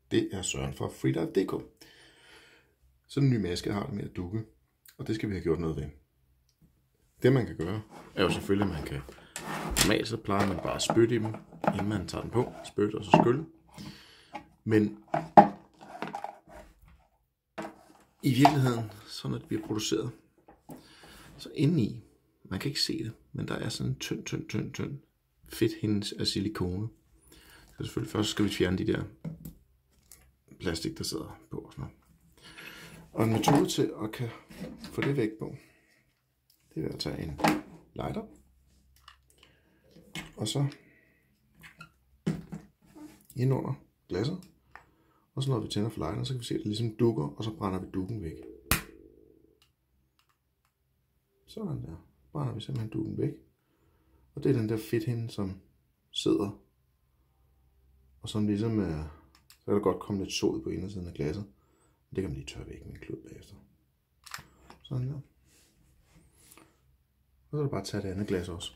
Det er Søren fra Freedive.dk. Sådan en ny maske har det med at dukke, og det skal vi have gjort noget ved. Det man kan gøre, er jo selvfølgelig, at man kan normalt så plejer man bare at spytte i dem, inden man tager den på. Spytte og så skylle. Men i virkeligheden, så når det bliver produceret, så indeni, man kan ikke se det, men der er sådan en tynd fedthinde af silikone. Så selvfølgelig først skal vi fjerne de der plastik, der sidder på og sådan noget. Og en metode til at kan få det væk på, det er at tage en lighter, og så ind under glasset, og så når vi tænder for lighteren, så kan vi se, at det ligesom dukker, og så brænder vi dukken væk. Sådan der, brænder vi simpelthen dukken væk. Og det er den der fedthinde, som sidder, og som ligesom er, så kan der godt komme lidt sod på indersiden af glasset. Men det kan man lige tørre væk med en klud bagefter. Sådan der. Og så er det bare at tage det andet glas også.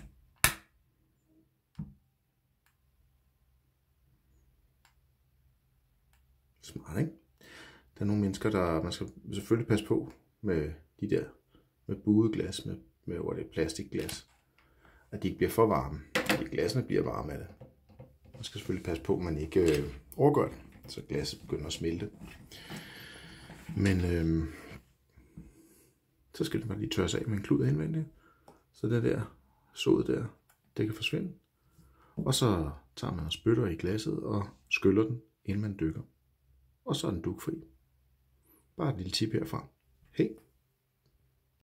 Smart, ikke? Der er nogle mennesker, der man skal selvfølgelig passe på med de der med buede glas, med hvor det er plastikglas, at de ikke bliver for varme. De glasene bliver varme af det. Man skal selvfølgelig passe på, at man ikke overgør det, så glasset begynder at smelte. Men så skal det bare lige tørres af med en klud indvendigt, så det der sod der, det kan forsvinde. Og så tager man og spytter i glasset og skyller den, inden man dykker. Og så er den dugfri. Bare et lille tip herfra. Hej!